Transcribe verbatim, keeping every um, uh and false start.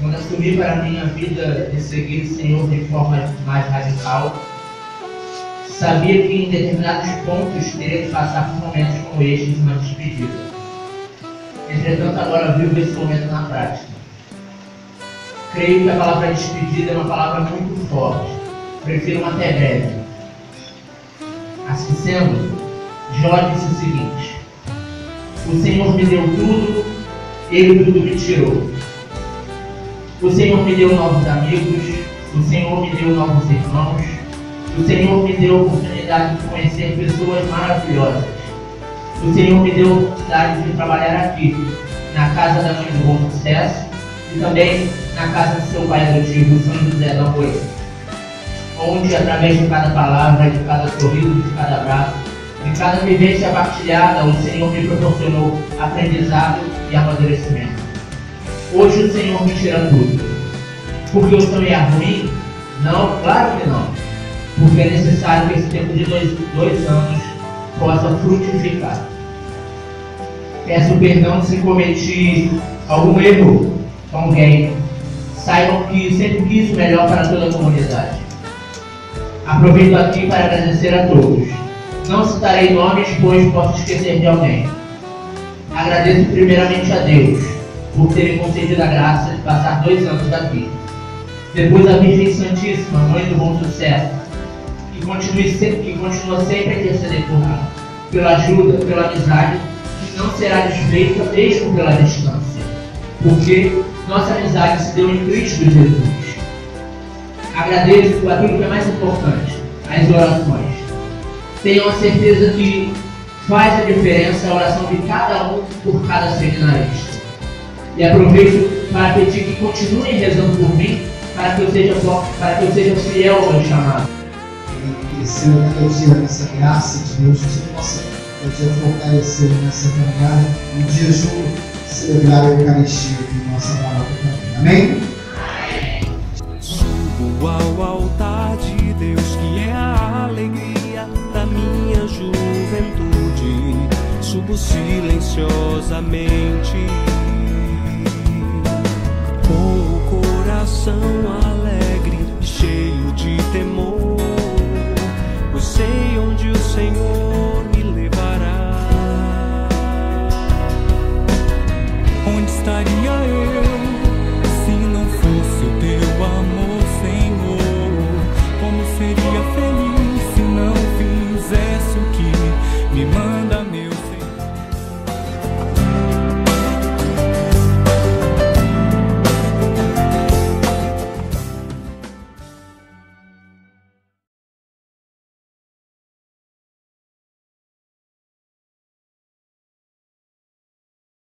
quando assumi para a minha vida de seguir o Senhor de forma mais radical, sabia que em determinados pontos teria que passar por momentos como estes, uma despedida. Entretanto, agora vivo esse momento na prática. Creio que a palavra despedida é uma palavra muito forte. Prefiro uma até breve. Assim sendo, Jó disse o seguinte: o Senhor me deu tudo, Ele tudo me tirou. O Senhor me deu novos amigos, o Senhor me deu novos irmãos, o Senhor me deu a oportunidade de conhecer pessoas maravilhosas. O Senhor me deu a oportunidade de trabalhar aqui, na casa da mãe do Bom Sucesso e também na casa do seu pai adotivo, São José da Boia, onde, através de cada palavra, de cada sorriso, de cada abraço, de cada vivência partilhada, o Senhor me proporcionou aprendizado e amadurecimento. Hoje o Senhor me tira tudo. Porque o sonho é ruim? Não, claro que não. Porque é necessário que esse tempo de dois, dois anos possa frutificar. Peço perdão se cometi algum erro com alguém. Saibam que sempre quis o melhor para toda a comunidade. Aproveito aqui para agradecer a todos. Não citarei nomes, pois posso esquecer de alguém. Agradeço primeiramente a Deus por terem concedido a graça de passar dois anos aqui. Depois a Virgem Santíssima, Mãe do Bom Sucesso, que, continue sempre, que continua sempre a interceder por nós, pela ajuda, pela amizade, que não será desfeita mesmo pela distância, porque nossa amizade se deu em Cristo Jesus. Agradeço aquilo que é mais importante, as orações. Tenham a certeza que faz a diferença a oração de cada um por cada seminarista. E aproveito para pedir que continuem rezando por mim, para que eu seja, para que eu seja fiel ao meu chamado. Que seja cada dia nessa graça de Deus, que você possa cada dia fortalecer nessa caminhada e de jejum celebrar a Eucaristia em nossa palavra também. Amém? Subo ao altar de Deus, que é a alegria da minha juventude. Subo silenciosamente